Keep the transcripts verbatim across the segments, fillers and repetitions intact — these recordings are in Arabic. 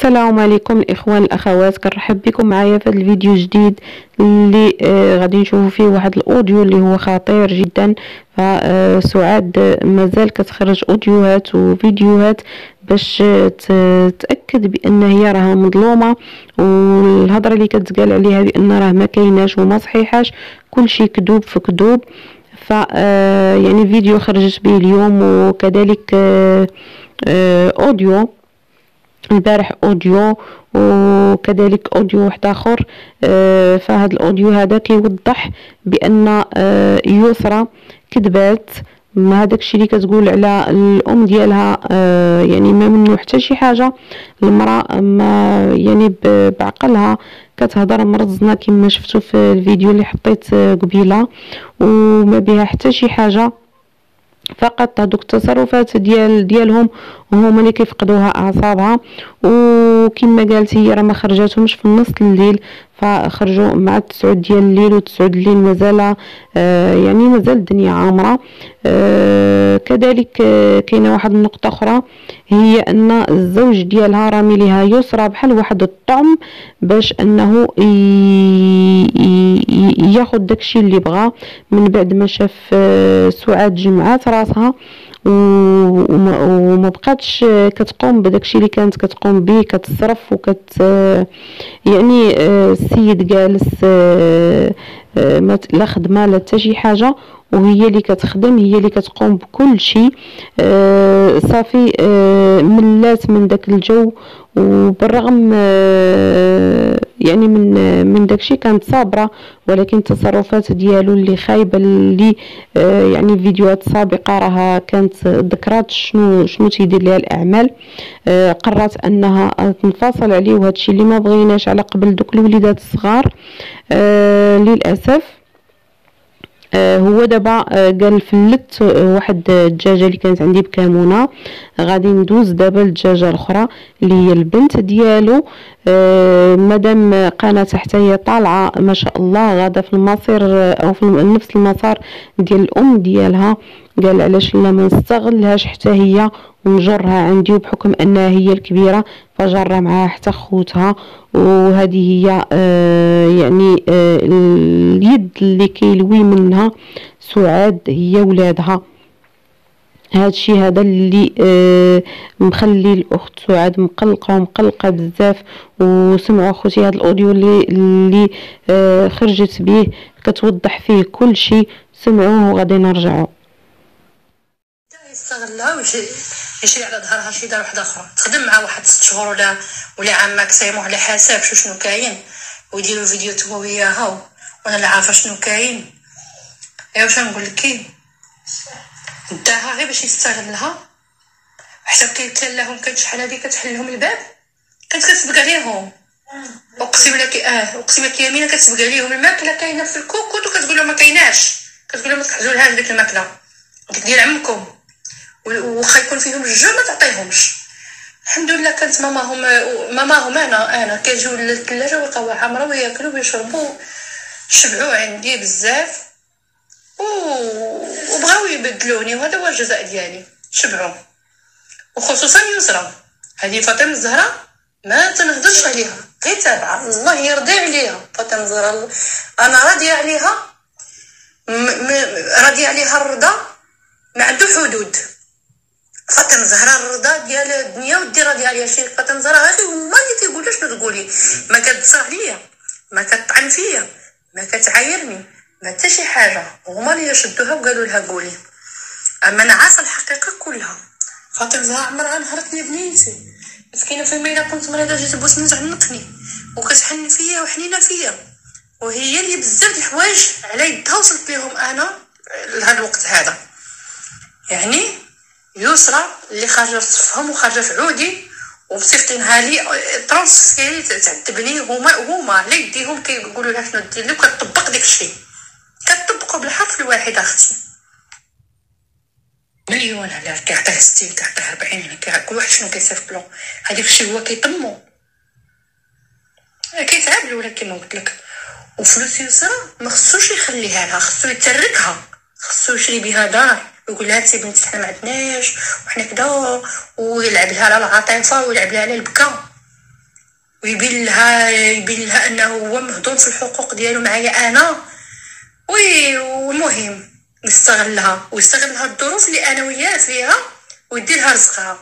السلام عليكم الاخوان الاخوات، كنرحب بكم معايا في هذا الفيديو جديد اللي آه غادي نشوفوا فيه واحد الاوديو اللي هو خطير جدا. فسعاد مازال كتخرج اوديوهات وفيديوهات باش تتاكد بان هي راها مظلومه، والهضره اللي كتقال عليها بان راه ما كايناش وما صحيحاش، كلشي كذوب في كذوب. ف يعني فيديو خرجت به اليوم، وكذلك آه آه اوديو البارح اوديو، وكذلك اوديو واحد اخر. آه فهاد الاوديو هذا كيوضح بان آه يسرى كذبات. ما هذاك الشيء اللي كتقول على الام ديالها آه يعني ما منه حتى شي حاجه. المراه ما يعني بعقلها كتهضر مرزنه كما شفتوا في الفيديو اللي حطيت قبيله، وما بها حتى شي حاجه. فقط هذوك التصرفات ديال ديالهم هما اللي كيفقدوها اعصابها. وكما قالت هي راه ما خرجاتهمش في نص الليل، فخرجوا مع التسعود ديال الليل، وتسعود الليل مازال آه يعني مازال الدنيا عامره. آه كذلك آه كاينه واحد النقطه اخرى، هي ان الزوج ديالها رامي ليها يسرى بحال واحد الطعم باش انه ياخذ داكشي اللي بغا. من بعد ما شاف آه سعاد جمعات راسها وما بقاتش كتقوم بداكشي اللي كانت كتقوم به، كتصرف وكت يعني السيد جالس لا خدمه لا حتى شي حاجه، وهي اللي كتخدم، هي اللي كتقوم بكل شيء. صافي ملات من داك الجو، وبالرغم يعني من من داكشي كانت صابره، ولكن التصرفات ديالو اللي خايبه، اللي يعني فيديوهات سابقه راها كانت ذكرات شنو شنو تيدير ليها الاعمال. قررت انها تنفصل عليه، وهذا الشيء اللي ما بغيناش على قبل دوك الوليدات الصغار. للاسف هو دابا قال فلت واحد الدجاجه اللي كانت عندي بكمونه، غادي ندوز دابا للدجاجه الاخرى اللي هي البنت ديالو. مادام قناه حتى هي طالعه ما شاء الله غاده في المصير او في نفس المسار ديال الام ديالها، قال علاش لا ما نستغلهاش حتى هي ونجرها عندي، وبحكم انها هي الكبيره فجرى معها حتى خوتها. وهذه هي آه يعني آه اليد اللي كيلوي منها سعاد هي ولادها. هذا الشيء هذا اللي آه مخلي الاخت سعاد مقلقه ومقلقه بزاف. وسمعوا اخوتي هذا الاوديو اللي اللي آه خرجت به كتوضح فيه كل شيء، سمعوه وغادي نرجعوا. يستغلها ويشري يشري على ظهرها شي دار واحده اخرى، تخدم مع واحد ست شهور ولا ولا عام ماكسيموم على حساب شو شنو كاين، ويديروا فيديو تما وياها وانا لا عارفه شنو كاين. يا واش نقول لك، كاين داها غير باش يستغلها، حتى كيتلهم لهم كانت شحال هذه كتحل لهم الباب، كانت كتسبق عليهم. اقسم لك اه اقسم لك يمينه كتسبق عليهم الماكله كاينه في الكوكوط، وكتقول لهم ما كايناش، كتقول لهم ما تحجزولهاش ديك الماكله ديال عمكم، وخا يكون فيهم الجوع ما تعطيهمش. الحمد لله كانت ماماهم ماماهم انا انا كيجيو للثلاجه ويلقاوها عامره وياكلوا ويشربوا، شبعوا عندي بزاف وبغاو يبدلوني، وهذا هو الجزاء ديالي، شبعوا. وخصوصا يسرى هذه فاطمه الزهراء ما تنهضرش عليها، غير تابعه الله يرضي عليها. فاطمه الزهراء انا راضيه عليها، راضيه عليها الرضا ما عنده حدود. فاطمه الزهراء الرضا ديال الدنيا ودي راضيه عليها. شي فاطمه الزهراء هذه هما اللي تيقولوا شنو تقولي، ما كتصرح ليا، ما كتطعن فيا، ما كتعايرني، ما حتى شي حاجه، هما اللي شدوها وقالوا لها قولي. اما انا عارفه الحقيقه كلها. فاطمه الزهراء عمرها نهرتني بنيتي مسكينه، في ميله كنت مريضه جيت تبوسني تعلقني وكتحن فيا وحنينه فيا، وهي اللي بزاف د الحوايج على يدها وصلت لهم انا لهذا الوقت هذا. يعني يسرى اللي خارجه في صفهم وخارجه في عودي ومصيفطينها لي ترانسفيري تعذبني، هما هما على يديهم كيقولوا لها شنو دير لي، وكتطبق داك الشيء، كتطبقوا بالحرف الواحد اختي. مليون على كيعطيه ستين كيعطيه أربعين، يعني كل واحد شنو كيصيفط له، هذاك الشيء هو كيطمو كيتعاملوا. ولا كيما قلت لك، وفلوس يسرى ما خصوش يخليها لها، خصو يتركها، خصو يشري بها دار ويقول لها انت بنتي حنا ما عندناش وحنا كذا، ويلعب لها على العاطفه ويلعب لها على البكا. ويبين لها يبين لها انه هو مهضوم في الحقوق ديالو معايا انا. وي والمهم يستغلها ويستغلها الظروف اللي انا وياه فيها ويدير لها رزقها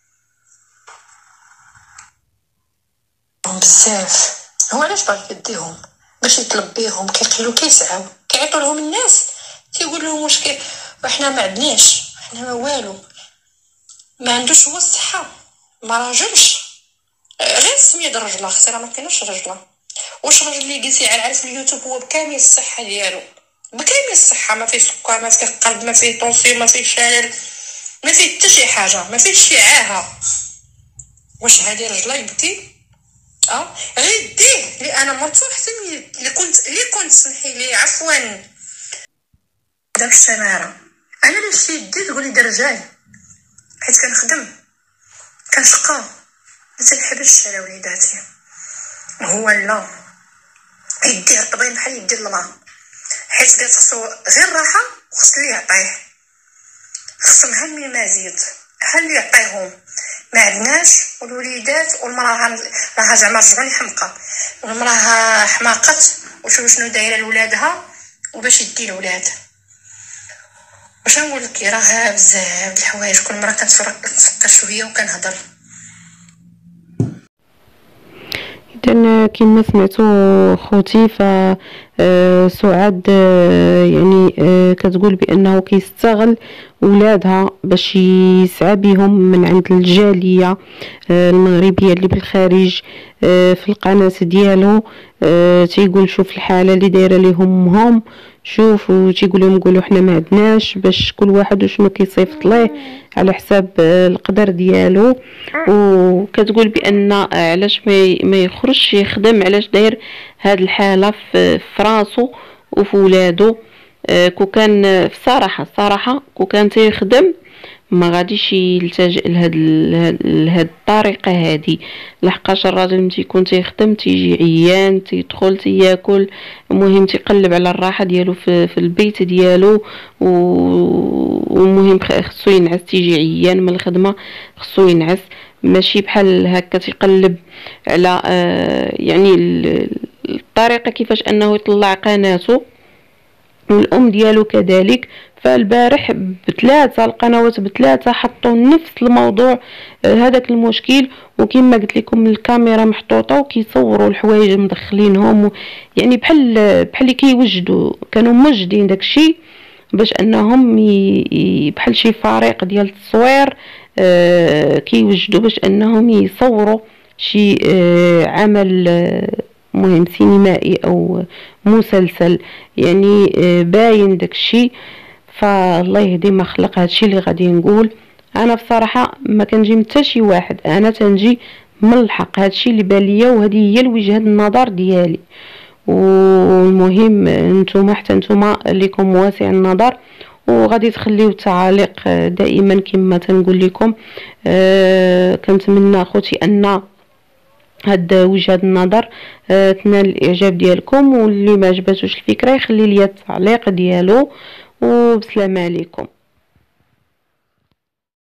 بزاف. هو علاش باغي يديهم؟ باش يطلب بيهم، كيقلو كيسعاو كيعيطوا لهم الناس تيقول لهم واش كي احنا ما عندناش، احنا ما والو، ما عندوش هو الصحه، ما راجلش، غير سميه د الرجله اختي راه ما كايناش رجله. واش الراجل اللي قلتي على العرس في اليوتيوب هو بكامل الصحه ديالو، بكامل الصحه، ما فيه سكر، ما فيه قلب، ما فيه طونسيون، ما فيه شلل، ما فيه حتى شي حاجه، ما فيه شي عاهه. واش هذه رجله يبكي؟ اه غير ديه اللي انا مرتو حتى اللي كنت اللي كنت سمحي لي عفوا دابا السماره. انا اللي شتي يدي تقولي درجاي حيت كنخدم كنشقى ما تنحبسش على وليداتي. هو لا يديه رطبين بحال يدي الماء، حيت قالت خصو غير راحه وخص اللي يعطيه، خصهم هم مزيد بحال اللي يعطيهم. ما عندناش والوليدات والمراه راها زعما رجعوني حمقى، والمراه حماقت وشوف شنو دايره لولادها وباش يدي الولاد. واش نقول لك، راه بزاف د الحوايج كل مره كنتفكر شويه وكنهضر. اذا كما سمعتوا خوتي ف سعاد يعني كتقول بانه كيستغل ولادها باش يسعى بهم من عند الجاليه المغربيه اللي بالخارج في القناه ديالو. تيقول شوف الحاله اللي دايره ليهم امهم، شوفوا تيقول لهم قولوا حنا ما عندناش، باش كل واحد وشنو كيصيفط ليه على حساب القدر ديالو. وكتقول بان علاش ما يخرجش يخدم، علاش داير هاد الحاله في فراسو وفي ولادو. كو كان في صراحه صراحه كو كان تيخدم ما غاديش يلتجئ لهاد لهاد الطريقه هادي، لحقاش الراجل ملي تيكون تيخدم تيجي عيان، تيدخل تياكل، المهم تيقلب على الراحه ديالو في, في البيت ديالو، والمهم خصو ينعس، تيجي عيان من الخدمه خصو ينعس، ماشي بحال هكا تيقلب على آه يعني الطريقه كيفاش انه يطلع قناته. والام ديالو كذلك. فالبارح بثلاثه القنوات بثلاثه حطوا نفس الموضوع هذاك المشكل، وكما قلت لكم الكاميرا محطوطه وكيصوروا الحوايج مدخلينهم، يعني بحال بحال اللي كيوجدوا كانوا موجدين داكشي باش انهم بحال شي فريق ديال التصوير كيوجدوا باش انهم يصوروا شي عمل مهم سينمائي او مسلسل، يعني باين داكشي. فالله يهدي ما خلق. هادشي اللي غادي نقول. انا بصراحه ما كنجي من حتى شي واحد، انا تنجي من الحق، هادشي اللي بان ليا وهذه هي وجهه النظر ديالي. والمهم نتوما حتى نتوما ليكم واسع النظر، وغادي تخليو التعاليق دائما كما تنقول لكم. أه كنتمنى اخوتي ان هاد وجهه النظر أه تنال الاعجاب ديالكم، واللي ما عجباتوش الفكره يخلي لي التعليق ديالو. وبسلامه عليكم.